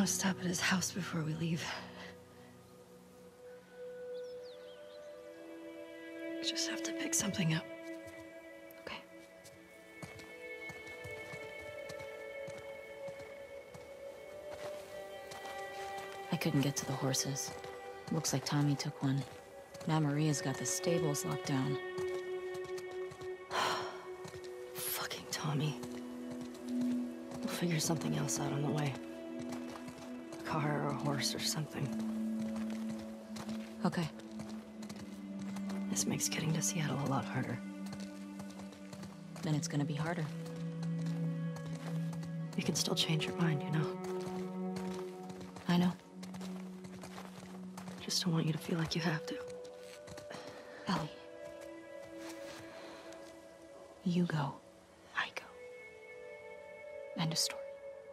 to stop at his house before we leave. We just have to pick something up. Okay. I couldn't get to the horses. Looks like Tommy took one. Now Maria's got the stables locked down. Fucking Tommy. We'll figure something else out on the way. A car or a horse or something. Okay. This makes getting to Seattle a lot harder. Then it's gonna be harder. You can still change your mind, you know? I know. Just don't want you to feel like you have to. Ellie. You go. I go. End of story.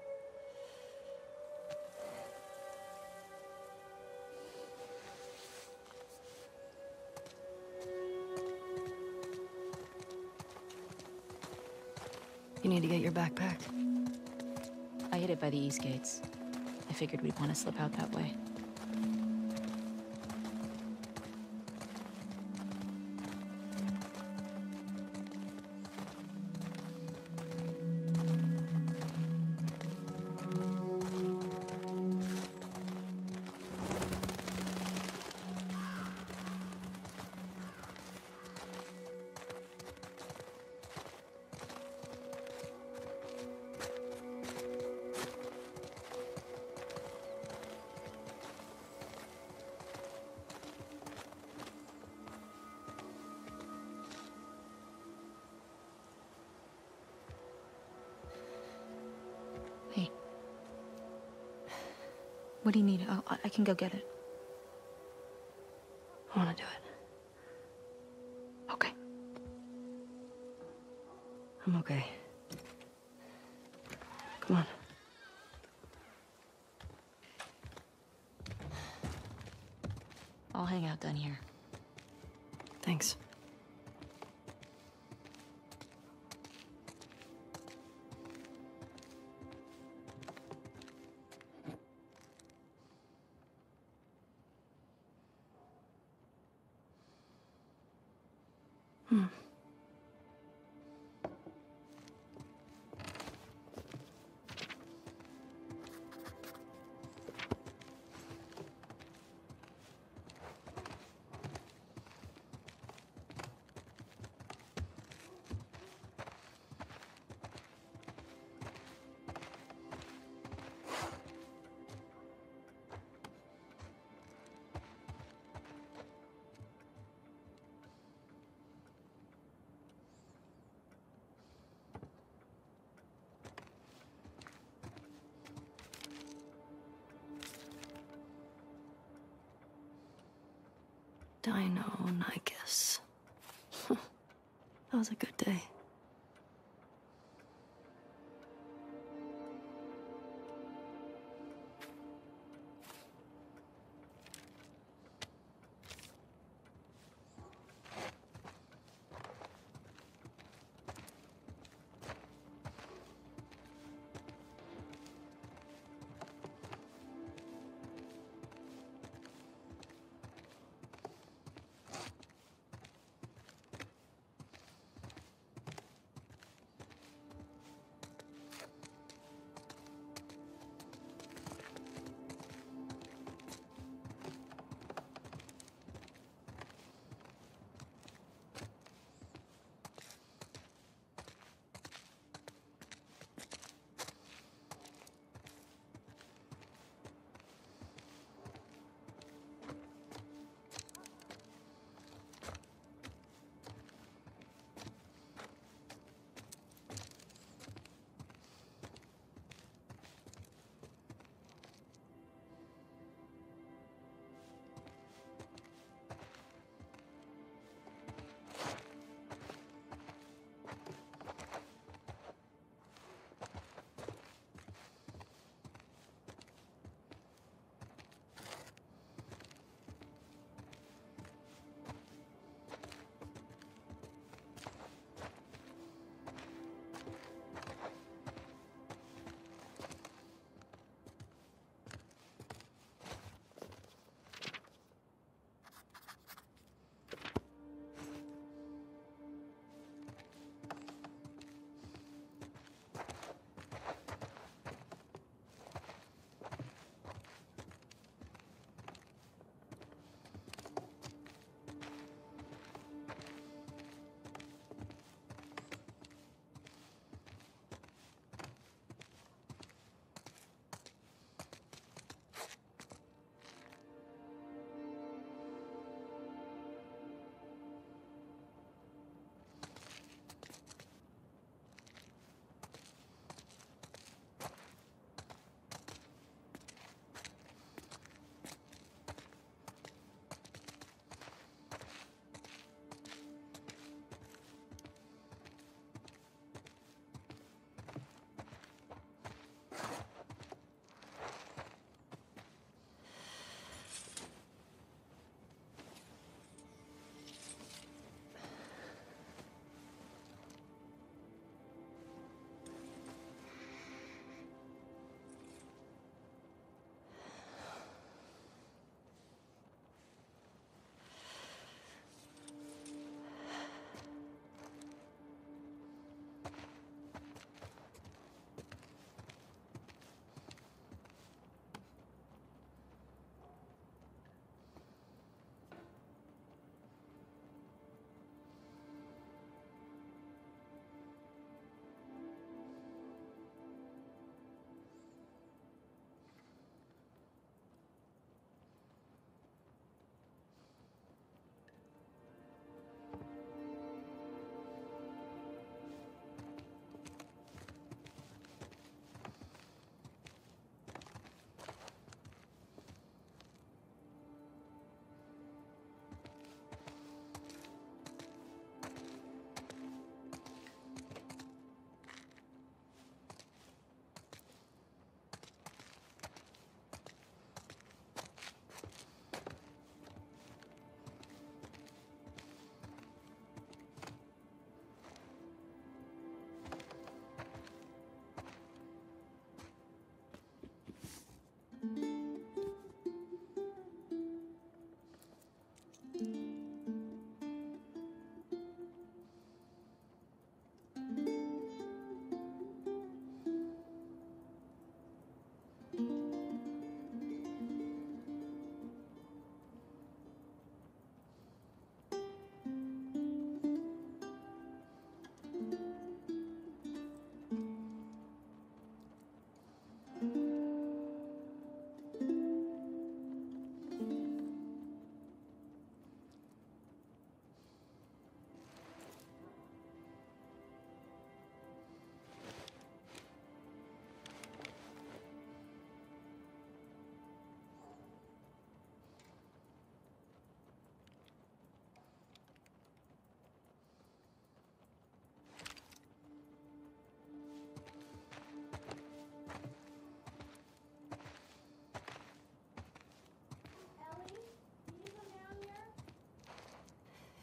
You need to get your backpack. I hid it by the east gates. I figured we'd want to slip out that way. Hey. What do you need? I can go get it. I want to do it. Okay. I'm okay. Come on. I'll hang out down here. Thanks. Deinonychus. That was a good day.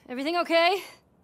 Everything okay?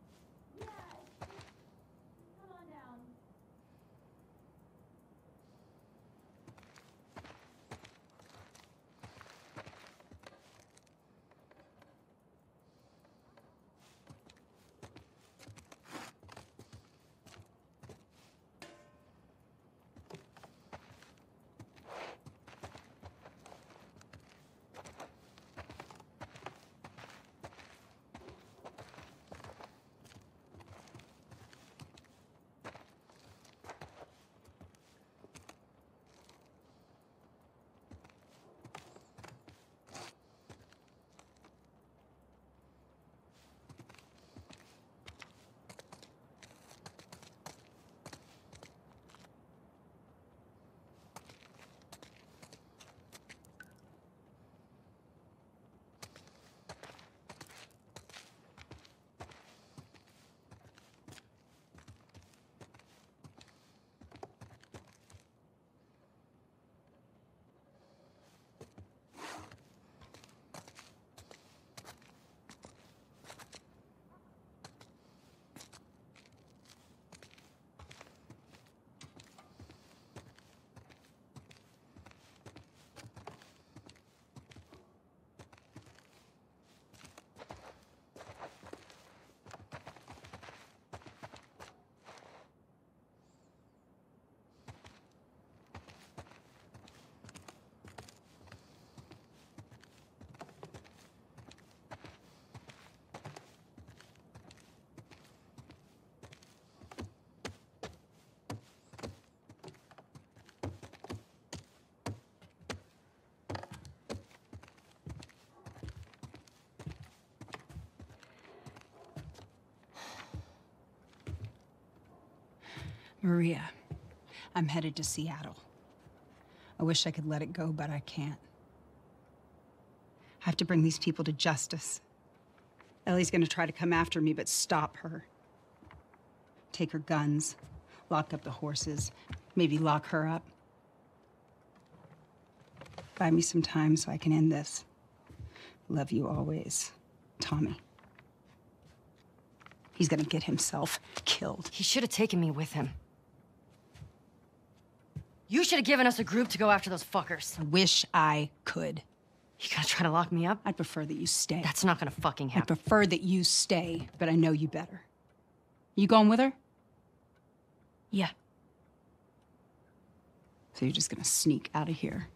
Maria, I'm headed to Seattle. I wish I could let it go, but I can't. I have to bring these people to justice. Ellie's gonna try to come after me, but stop her. Take her guns, lock up the horses, maybe lock her up. Buy me some time so I can end this. Love you always, Tommy. He's gonna get himself killed. He should have taken me with him. You should have given us a group to go after those fuckers. I wish I could. You gonna try to lock me up? I'd prefer that you stay. That's not gonna fucking I happen. prefer that you stay, but I know you better. You going with her? Yeah. So you're just gonna sneak out of here?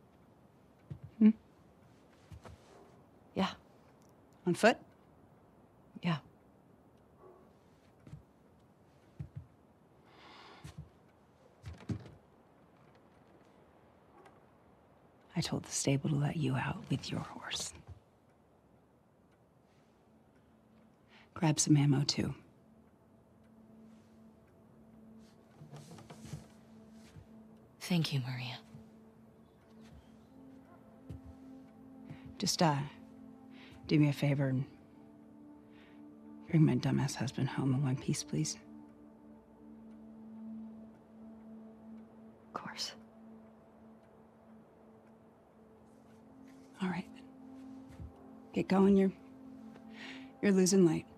Yeah. On foot? Yeah. I told the stable to let you out with your horse. Grab some ammo, too. Thank you, Maria. Just, do me a favor and bring my dumbass husband home in one piece, please. Of course. All right. Get going, you're losing light.